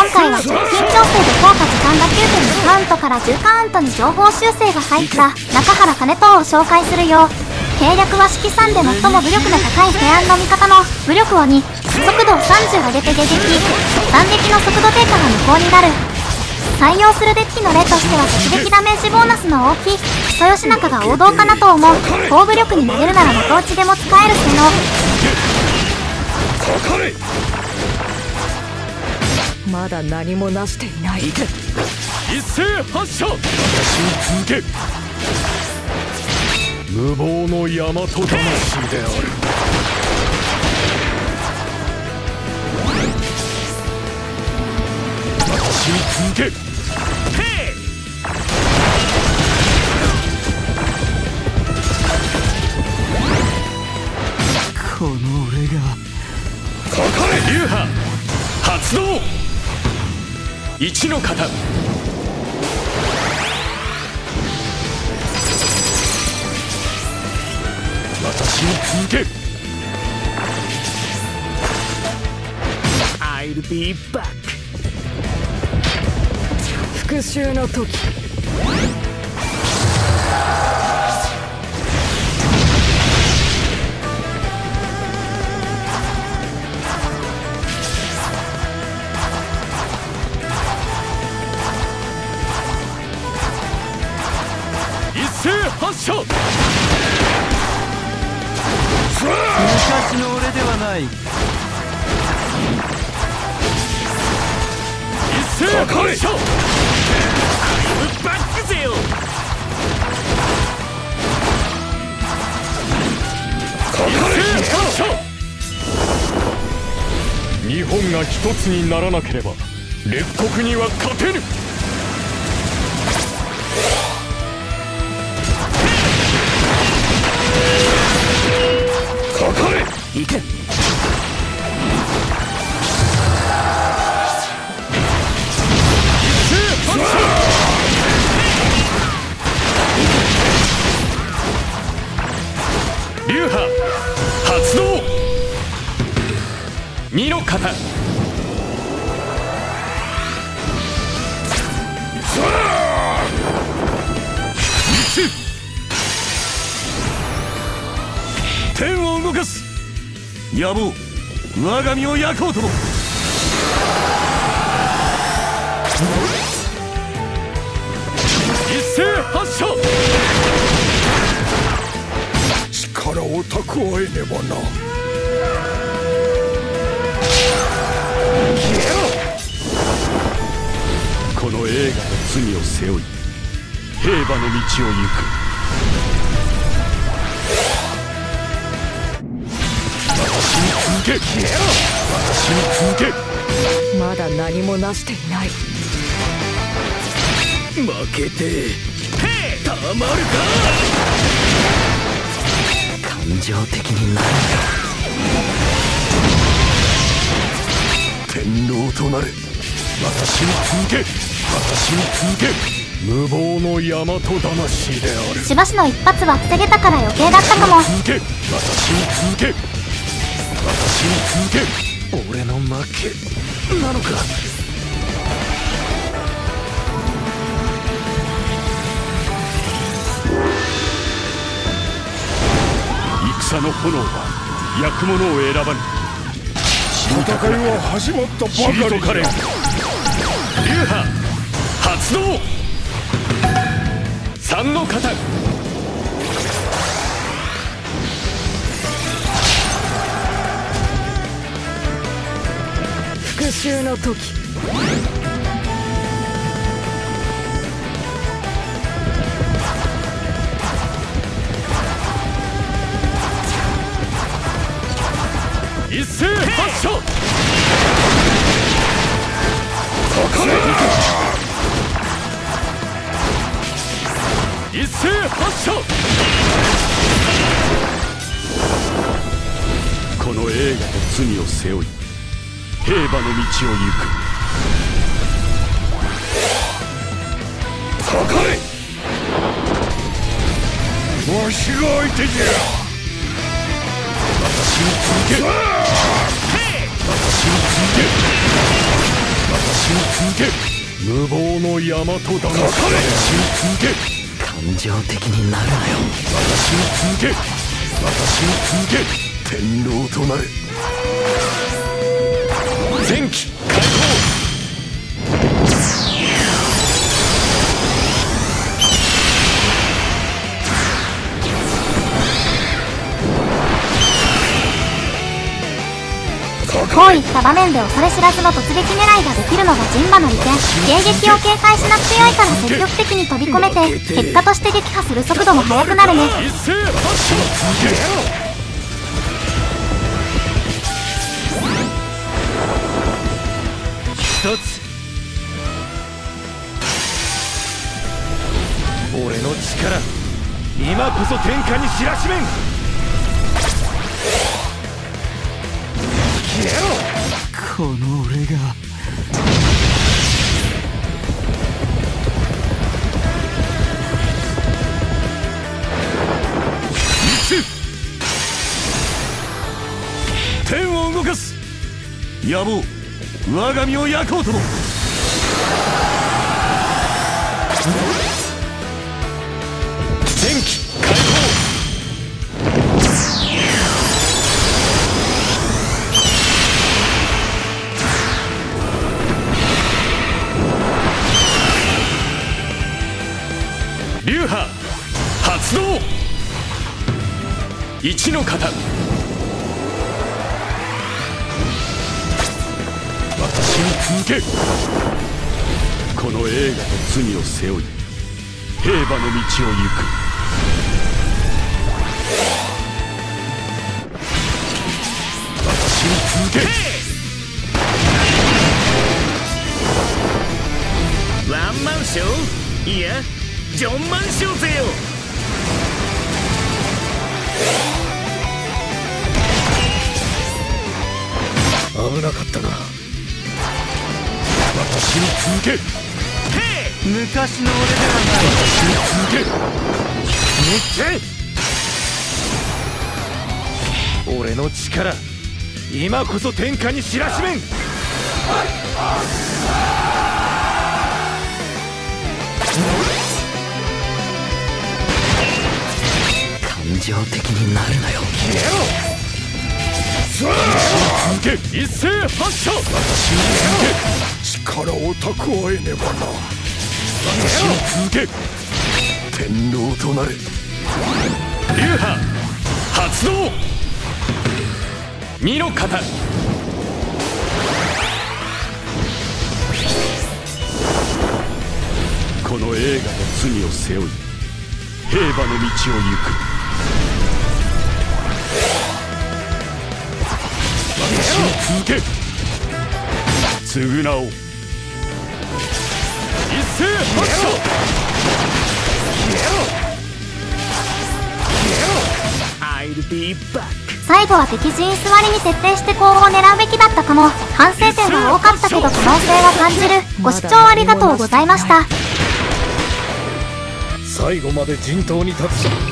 回は直近調整で効果時間が9.2カウントから10カウントに情報修正が入った中原兼人を紹介するよ。計略は式3で最も武力が高い平安の味方の武力を2、速度を30上げて迎撃、斬撃の速度低下が無効になる。採用するデッキの例としては突撃ダメージボーナスの大きいクソヨシナカが王道かなと思う。高武力に投げるなら的打ちでも使える性能。 まだ何もなしていない。 一斉発射。私に続け。無謀の大和魂である。私に続け。 この俺がかかれ流派発動。一の型。私に続け。 I'll be back。 復讐の時。 一斉発射。 昔の俺ではない。 一斉発射。 バックぜよ。 一斉発射。日本が一つにならなければ列国には勝てぬ。かかれ。 行け。 流派発動。二の型。天を動かす野望。我が身を焼こうとも。一斉発射。力を蓄えねばな。消えろ。この映画の罪を背負い平和の道を行く。私に続け。消えろ。私に続け。 まだ何もなしていない。 負けてたまるか。感情的になるんだ。 天皇となれ。私に続け。私に続け。無謀の大和魂である。 しばしの一発は防げたから余計だったかも。 続け。私に続け。私に続け。俺の負けなのか。戦の炎は焼くものを選ばぬ。戦いは始まったばかりかれ。流派発動。三の型。 復讐の時。 一斉発射。かかれ。一斉発射。この映画の罪を背負い平和の道を行く。かかれ。わしが相手じゃ。私に続け。私に続け。私に続け無謀の大和だの続け感情的になるなよ。 私に続け天狼となれ。前期開放。 こういった場面で恐れ知らずの突撃狙いができるのが陣馬の利点。迎撃を警戒しなくてよいから積極的に飛び込めて、結果として撃破する速度も速くなるね。 一斉発射一つ俺の力今こそ天下に知らしめん。この俺が天を動かす野望我が身を焼こうとも。前期開放。流派発動。一の型。私に続け。この栄華と罪を背負い平和の道を行く。私に続け。 ワンマンショーいやジョンマンショーぜよ。 危なかったな。私に続け。 昔の俺ではない。 私に続け。俺の力今こそ天下に知らしめん。感情的になるなよ。 続け。一斉発射。私に続け。力を蓄えねばな。私に続け。天狼となれ。流派発動。二の型。この栄華と罪を背負い平和の道を行く。私に続け。償おう。一斉発射。 最後は敵陣座りに徹底して後方を狙うべきだったかも。反省点が多かったけど可能性は感じる。ご視聴ありがとうございました。 最後まで陣頭に立つ